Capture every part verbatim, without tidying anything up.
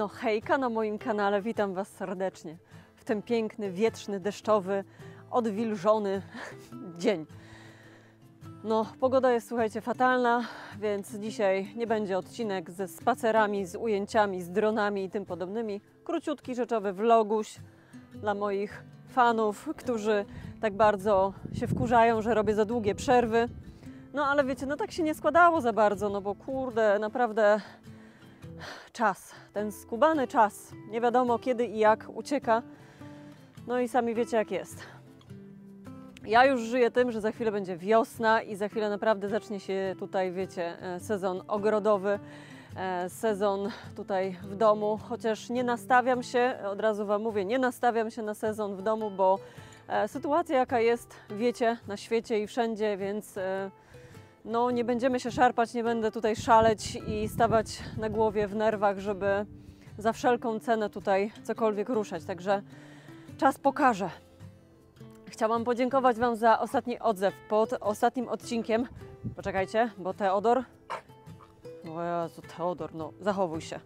No hejka na moim kanale, witam Was serdecznie w ten piękny, wietrzny, deszczowy, odwilżony dzień. No, pogoda jest, słuchajcie, fatalna, więc dzisiaj nie będzie odcinek ze spacerami, z ujęciami, z dronami i tym podobnymi. Króciutki, rzeczowy vloguś dla moich fanów, którzy tak bardzo się wkurzają, że robię za długie przerwy. No ale wiecie, no tak się nie składało za bardzo, no bo kurde, naprawdę czas, ten skubany czas, nie wiadomo kiedy i jak ucieka. No i sami wiecie jak jest. Ja już żyję tym, że za chwilę będzie wiosna i za chwilę naprawdę zacznie się tutaj, wiecie, sezon ogrodowy, sezon tutaj w domu, chociaż nie nastawiam się, od razu Wam mówię, nie nastawiam się na sezon w domu, bo sytuacja jaka jest, wiecie, na świecie i wszędzie, więc no nie będziemy się szarpać, nie będę tutaj szaleć i stawać na głowie w nerwach, żeby za wszelką cenę tutaj cokolwiek ruszać, także czas pokaże. Chciałam podziękować Wam za ostatni odzew pod ostatnim odcinkiem. Poczekajcie, bo Teodor... O Jezu, Teodor, no zachowuj się.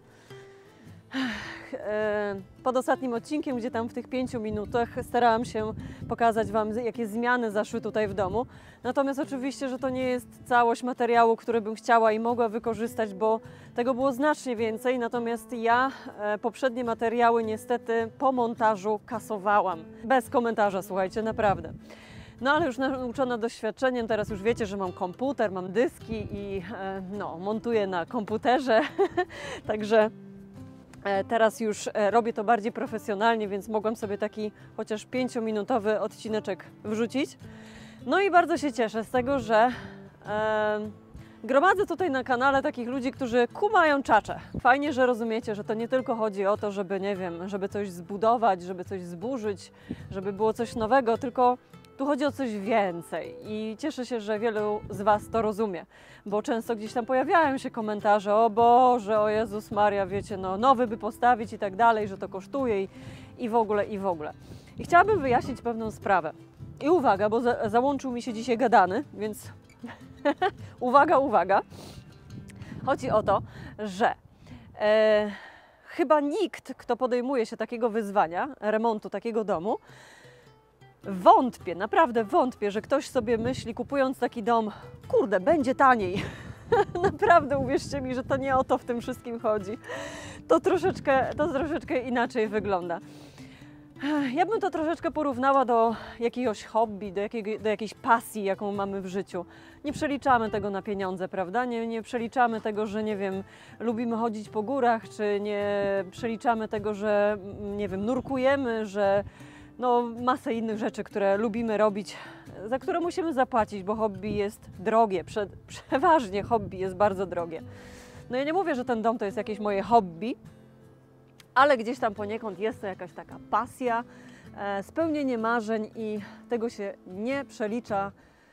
Pod ostatnim odcinkiem, gdzie tam w tych pięciu minutach starałam się pokazać Wam, jakie zmiany zaszły tutaj w domu. Natomiast oczywiście, że to nie jest całość materiału, który bym chciała i mogła wykorzystać, bo tego było znacznie więcej. Natomiast ja poprzednie materiały niestety po montażu kasowałam. Bez komentarza, słuchajcie, naprawdę. No ale już nauczona doświadczeniem, teraz już wiecie, że mam komputer, mam dyski i no, montuję na komputerze, także teraz już robię to bardziej profesjonalnie, więc mogłam sobie taki chociaż pięciominutowy odcineczek wrzucić. No i bardzo się cieszę z tego, że e, gromadzę tutaj na kanale takich ludzi, którzy kumają czacze. Fajnie, że rozumiecie, że to nie tylko chodzi o to, żeby, nie wiem, żeby coś zbudować, żeby coś zburzyć, żeby było coś nowego, tylko tu chodzi o coś więcej i cieszę się, że wielu z Was to rozumie, bo często gdzieś tam pojawiają się komentarze: o Boże, o Jezus Maria, wiecie, no nowy by postawić i tak dalej, że to kosztuje i, i w ogóle, i w ogóle. I chciałabym wyjaśnić pewną sprawę. I uwaga, bo za, załączył mi się dzisiaj gadany, więc uwaga, uwaga. Chodzi o to, że e, chyba nikt, kto podejmuje się takiego wyzwania, remontu takiego domu, wątpię, naprawdę wątpię, że ktoś sobie myśli, kupując taki dom, kurde, będzie taniej. Naprawdę uwierzcie mi, że to nie o to w tym wszystkim chodzi. To troszeczkę, to troszeczkę inaczej wygląda. Ja bym to troszeczkę porównała do jakiegoś hobby, do, jakiego, do jakiejś pasji, jaką mamy w życiu. Nie przeliczamy tego na pieniądze, prawda? Nie, nie przeliczamy tego, że nie wiem, lubimy chodzić po górach, czy nie przeliczamy tego, że nie wiem, nurkujemy, że no, masę innych rzeczy, które lubimy robić, za które musimy zapłacić, bo hobby jest drogie, Prze przeważnie hobby jest bardzo drogie. No ja nie mówię, że ten dom to jest jakieś moje hobby, ale gdzieś tam poniekąd jest to jakaś taka pasja, e, spełnienie marzeń i tego się nie przelicza,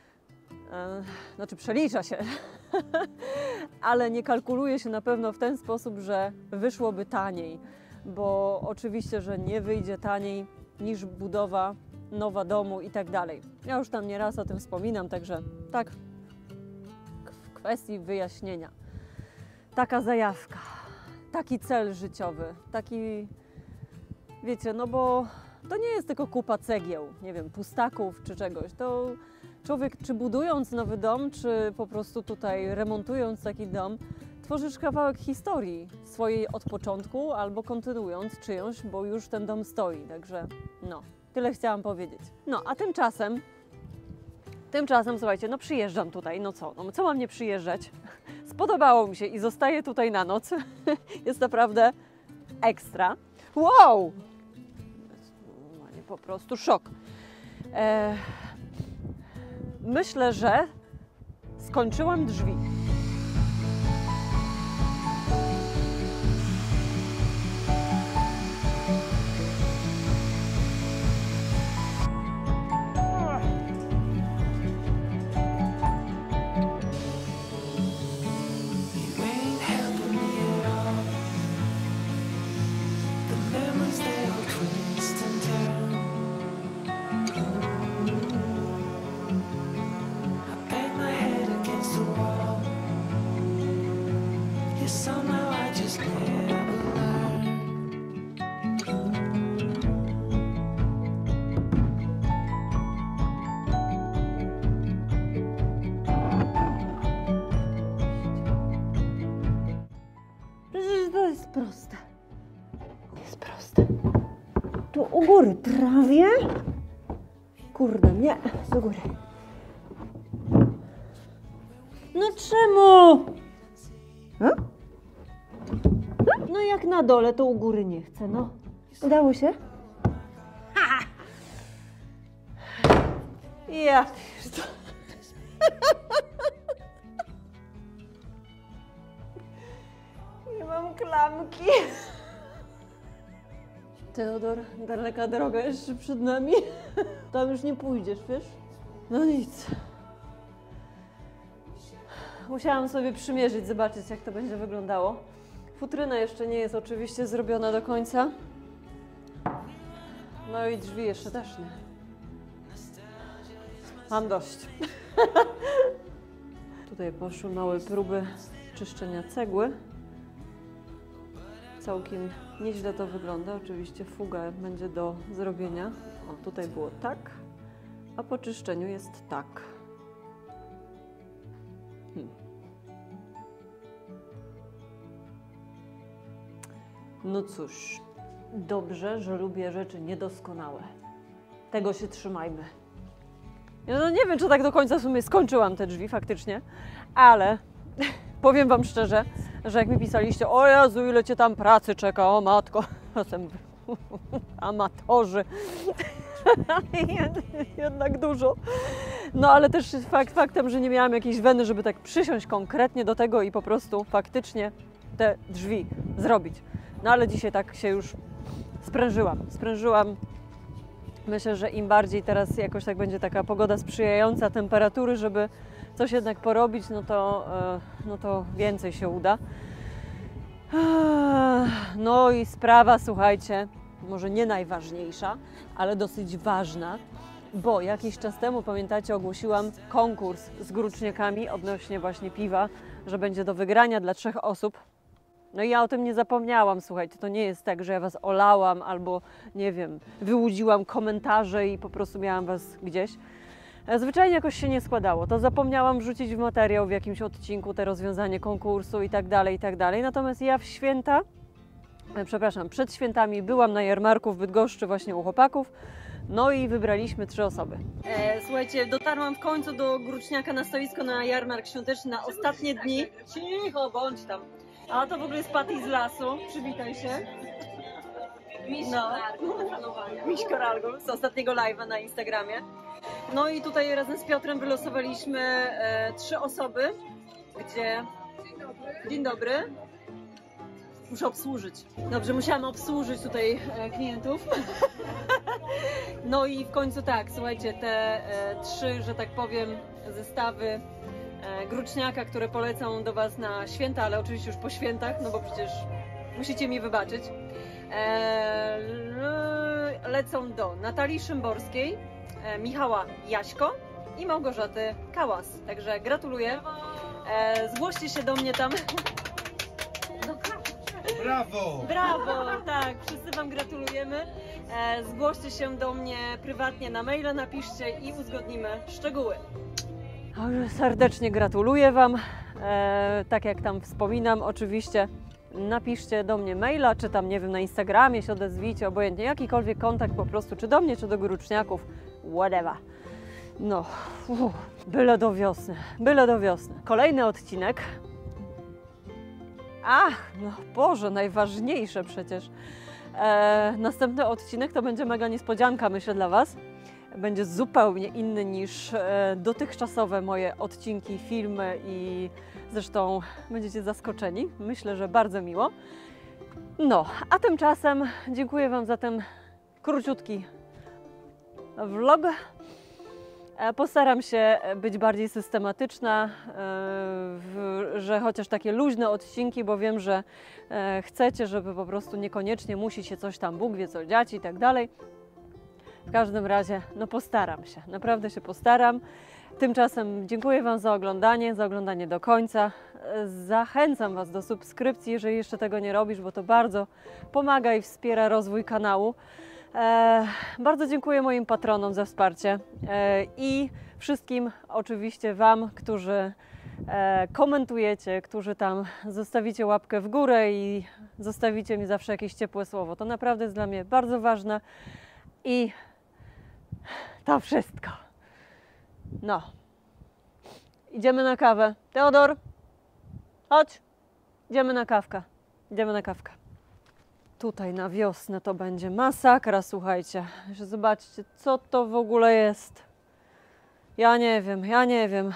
e, znaczy przelicza się, ale nie kalkuluje się na pewno w ten sposób, że wyszłoby taniej, bo oczywiście, że nie wyjdzie taniej niż budowa nowa domu i tak dalej. Ja już tam nieraz o tym wspominam, także tak w kwestii wyjaśnienia. Taka zajawka, taki cel życiowy, taki, wiecie, no bo to nie jest tylko kupa cegieł, nie wiem, pustaków czy czegoś. To człowiek, czy budując nowy dom, czy po prostu tutaj remontując taki dom, tworzysz kawałek historii swojej od początku albo kontynuując czyjąś, bo już ten dom stoi, także no, tyle chciałam powiedzieć. No, a tymczasem, tymczasem, słuchajcie, no przyjeżdżam tutaj, no co, no co mam nie przyjeżdżać? Spodobało mi się i zostaję tutaj na noc, jest naprawdę ekstra. Wow! Po prostu szok. E, myślę, że skończyłam drzwi. Bang my head against the wall. proste. Nie jest proste. Tu u góry prawie. Kurde, nie, do góry. No czemu? A? No jak na dole, to u góry nie chcę, no. Udało się? Ha! Ja pierdolę. Nie mam klamki. Teodor, daleka droga jeszcze przed nami. Tam już nie pójdziesz, wiesz? No nic. Musiałam sobie przymierzyć, zobaczyć, jak to będzie wyglądało. Futryna jeszcze nie jest oczywiście zrobiona do końca. No i drzwi jeszcze też nie. Mam dość. Tutaj poszły małe próby czyszczenia cegły. Całkiem nieźle to wygląda. Oczywiście fuga będzie do zrobienia. O, tutaj było tak, a po czyszczeniu jest tak. Hmm. No cóż, dobrze, że lubię rzeczy niedoskonałe. Tego się trzymajmy. No nie wiem, czy tak do końca w sumie skończyłam te drzwi faktycznie, ale powiem wam szczerze, że jak mi pisaliście, o Jezu, ile cię tam pracy czeka, o matko, czasem amatorzy, jednak dużo. No ale też fakt faktem, że nie miałam jakiejś weny, żeby tak przysiąść konkretnie do tego i po prostu faktycznie te drzwi zrobić. No ale dzisiaj tak się już sprężyłam, sprężyłam. Myślę, że im bardziej teraz jakoś tak będzie taka pogoda sprzyjająca, temperatury, żeby coś jednak porobić, no to, no to więcej się uda. No i sprawa, słuchajcie, może nie najważniejsza, ale dosyć ważna, bo jakiś czas temu, pamiętacie, ogłosiłam konkurs z gruczniakami odnośnie właśnie piwa, że będzie do wygrania dla trzech osób. No i ja o tym nie zapomniałam, słuchajcie, to nie jest tak, że ja was olałam albo, nie wiem, wyłudziłam komentarze i po prostu miałam was gdzieś. Zwyczajnie jakoś się nie składało, to zapomniałam wrzucić w materiał w jakimś odcinku te rozwiązanie konkursu i tak dalej, i tak dalej. Natomiast ja w święta, przepraszam, przed świętami byłam na jarmarku w Bydgoszczy właśnie u chłopaków, no i wybraliśmy trzy osoby. E, słuchajcie, dotarłam w końcu do Gruczniaka na stoisko na jarmark świąteczny na ostatnie dni. Cicho, bądź tam. A to w ogóle jest Patty z lasu. Przywitaj się. Miś no. Miś Koralgo z ostatniego live'a na Instagramie. No i tutaj razem z Piotrem wylosowaliśmy e, trzy osoby, gdzie... Dzień dobry. Dzień dobry. Muszę obsłużyć. Dobrze, musiałam obsłużyć tutaj e, klientów. No i w końcu tak, słuchajcie, te e, trzy, że tak powiem, zestawy gruczniaka, które polecą do was na święta, ale oczywiście już po świętach, no bo przecież musicie mi wybaczyć. Eee, lecą do Natalii Szymborskiej, e, Michała Jaśko i Małgorzaty Kałas. Także gratuluję. E, zgłoście się do mnie tam. Brawo! Brawo! Tak, wszyscy wam gratulujemy. E, zgłoście się do mnie prywatnie na maila, napiszcie i uzgodnimy szczegóły. Serdecznie gratuluję wam. E, tak jak tam wspominam, oczywiście napiszcie do mnie maila, czy tam, nie wiem, na Instagramie się odezwijcie, obojętnie jakikolwiek kontakt po prostu, czy do mnie, czy do gruczniaków, whatever. No, uff, byle do wiosny, byle do wiosny. Kolejny odcinek. Ach, no Boże, najważniejsze przecież. E, następny odcinek to będzie mega niespodzianka, myślę, dla was. Będzie zupełnie inny niż e, dotychczasowe moje odcinki, filmy i zresztą będziecie zaskoczeni. Myślę, że bardzo miło. No, a tymczasem dziękuję wam za ten króciutki vlog. E, postaram się być bardziej systematyczna, e, w, że chociaż takie luźne odcinki, bo wiem, że e, chcecie, żeby po prostu niekoniecznie musi się coś tam, Bóg wie co dziać i tak dalej. W każdym razie, no postaram się, naprawdę się postaram. Tymczasem dziękuję wam za oglądanie, za oglądanie do końca. Zachęcam was do subskrypcji, jeżeli jeszcze tego nie robisz, bo to bardzo pomaga i wspiera rozwój kanału. E, bardzo dziękuję moim patronom za wsparcie e, i wszystkim oczywiście wam, którzy e, komentujecie, którzy tam zostawicie łapkę w górę i zostawicie mi zawsze jakieś ciepłe słowo. To naprawdę jest dla mnie bardzo ważne i to wszystko. No. Idziemy na kawę. Teodor, chodź. Idziemy na kawkę. Idziemy na kawkę. Tutaj na wiosnę to będzie masakra, słuchajcie. Że zobaczcie, co to w ogóle jest. Ja nie wiem, ja nie wiem.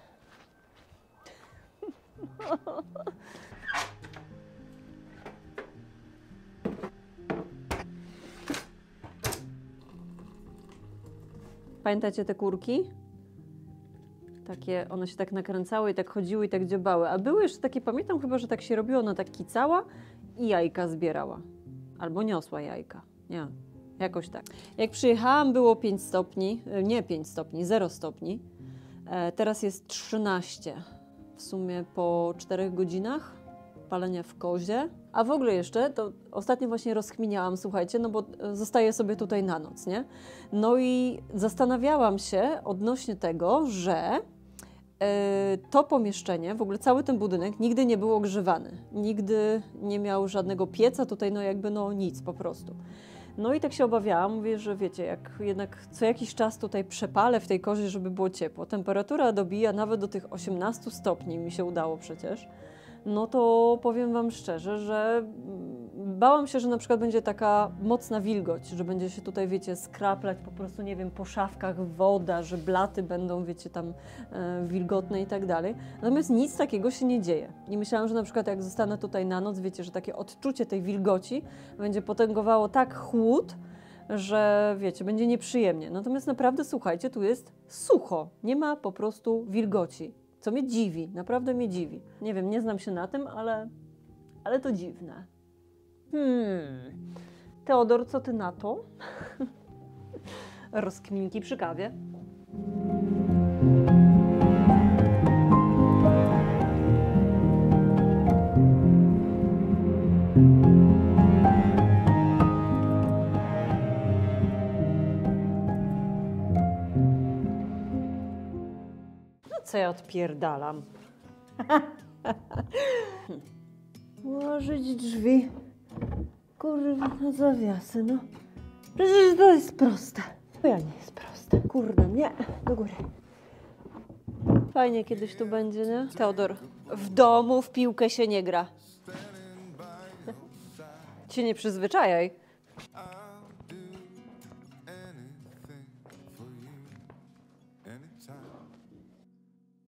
Pamiętacie te kurki? Takie, one się tak nakręcały i tak chodziły i tak dziobały. A były jeszcze takie, pamiętam chyba, że tak się robiło, ona tak kicała i jajka zbierała. Albo niosła jajka. Nie, jakoś tak. Jak przyjechałam, było pięć stopni, nie pięć stopni, zero stopni. E, teraz jest trzynaście. W sumie po czterech godzinach palenia w kozie. A w ogóle jeszcze, to ostatnio właśnie rozkminiałam, słuchajcie, no bo zostaję sobie tutaj na noc, nie? No i zastanawiałam się odnośnie tego, że to pomieszczenie, w ogóle cały ten budynek nigdy nie był ogrzewany. Nigdy nie miał żadnego pieca, tutaj no jakby no nic po prostu. No i tak się obawiałam, mówię, że wiecie, jak jednak co jakiś czas tutaj przepalę w tej kozie, żeby było ciepło. Temperatura dobija nawet do tych osiemnastu stopni, mi się udało przecież. No to powiem wam szczerze, że bałam się, że na przykład będzie taka mocna wilgoć, że będzie się tutaj, wiecie, skraplać po prostu, nie wiem, po szafkach woda, że blaty będą, wiecie, tam e, wilgotne i tak dalej. Natomiast nic takiego się nie dzieje. I myślałam, że na przykład jak zostanę tutaj na noc, wiecie, że takie odczucie tej wilgoci będzie potęgowało tak chłód, że wiecie, będzie nieprzyjemnie. Natomiast naprawdę, słuchajcie, tu jest sucho, nie ma po prostu wilgoci. Co mnie dziwi, naprawdę mnie dziwi. Nie wiem, nie znam się na tym, ale, ale to dziwne. Hmm. Teodor, co ty na to? Rozkminki przy kawie. Co ja odpierdalam? Ułożyć drzwi. Kurwa, na zawiasy, no. Przecież to jest proste. To ja nie jest proste. Kurde, nie. Do góry. Fajnie kiedyś tu będzie, nie? Teodor, w domu w piłkę się nie gra. Cię nie przyzwyczajaj.